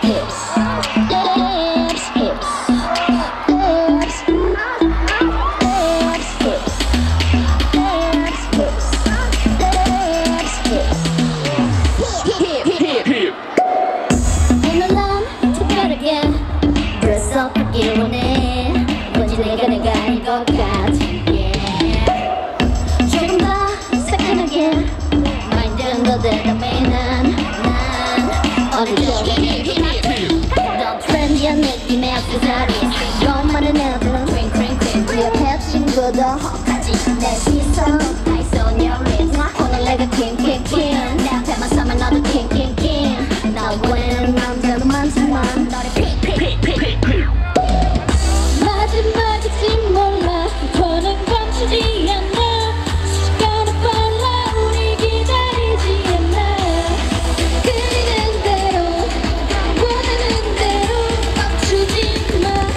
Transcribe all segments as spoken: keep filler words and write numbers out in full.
내가 내가 아닌 것 같아 yeah. 조금 더 새까맣게 마인드는 더 대담해 난 난 어느 쪽에 더 트렌디한 느낌의 액세서리 이것만은 내들은 크림 크림 크림 그 옆에 친구도 혹하지 내 시선 Eyes on your lips 오늘 내가 킹킹킹 내 앞에만 서면 너도 킹킹킹 날 원하는 남자도 많지만 너를 픽픽픽픽픽 마지막일지 몰라 더는 감추지 않아 시간은 빨라 우리 기다리지 않아 그리는 대로 원하는 대로 멈추지 마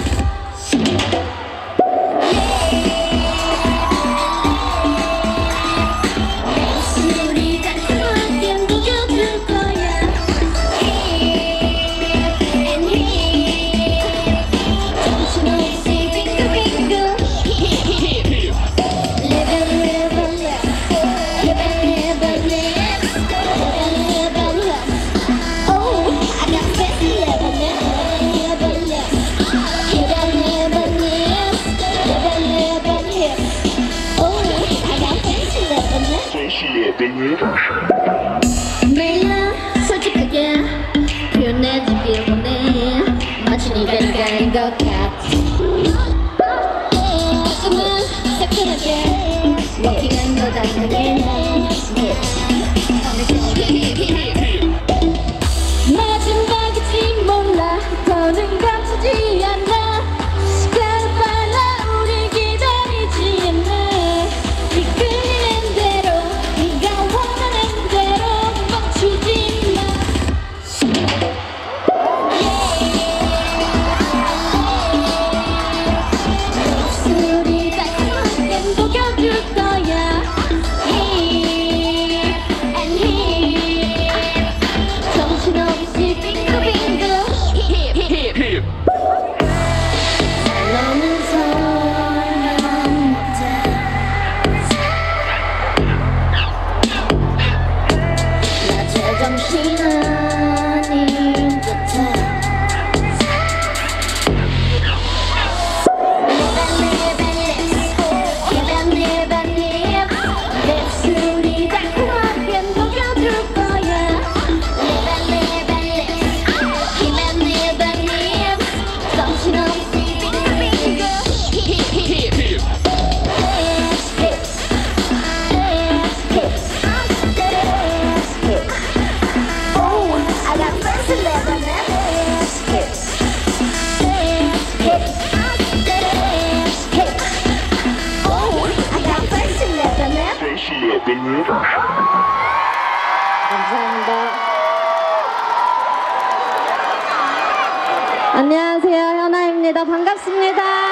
우리 달콤하게 녹여줄 거야 Here and here 정신없이 매일 솔직하게 표현해주길 원해 마치 네가 네가 아닌 것 같아 조금은 새끈하게 워킹한 것 같네 마지막일지 몰라 더는 감추지 않아 시간은 빨라 우리 기다리지 않아 이끌리는 대로 네가 원하는 대로 멈추지 마 입술이 달콤하게 녹여줄 거야 Here and here 정신없이 빙글빙글 너는 설명 못해 나 제정신은 아닌 듯해 입술이 달콤하게 녹여줄 거야 정신없이 빙글빙글 Oh, I got friends in Lebanon Oh, I got friends in Lebanon 감사합니다. 안녕하세요, 현아입니다. 반갑습니다.